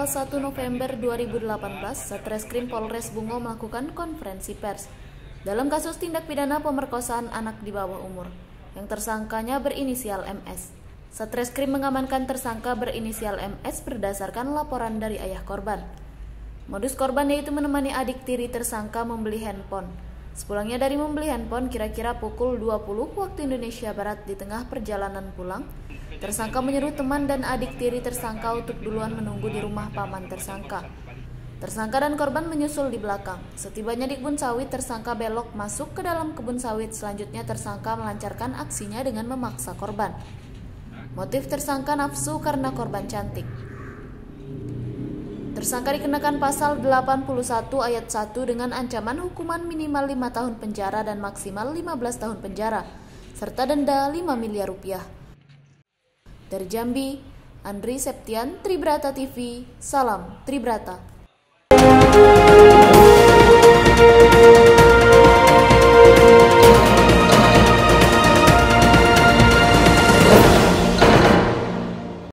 1 November 2018, Satreskrim Polres Bungo melakukan konferensi pers dalam kasus tindak pidana pemerkosaan anak di bawah umur yang tersangkanya berinisial MS. Satreskrim mengamankan tersangka berinisial MS berdasarkan laporan dari ayah korban. Modus korban yaitu menemani adik tiri tersangka membeli handphone. Sepulangnya dari membeli handphone kira-kira pukul 20 waktu Indonesia Barat, di tengah perjalanan pulang, tersangka menyuruh teman dan adik tiri tersangka untuk duluan menunggu di rumah paman tersangka. Tersangka dan korban menyusul di belakang. Setibanya di kebun sawit, tersangka belok masuk ke dalam kebun sawit. Selanjutnya tersangka melancarkan aksinya dengan memaksa korban. Motif tersangka nafsu karena korban cantik. Tersangka dikenakan pasal 81 ayat 1 dengan ancaman hukuman minimal 5 tahun penjara dan maksimal 15 tahun penjara, serta denda 5 miliar rupiah. Dari Jambi, Andri Septian, Tribrata TV, salam Tribrata.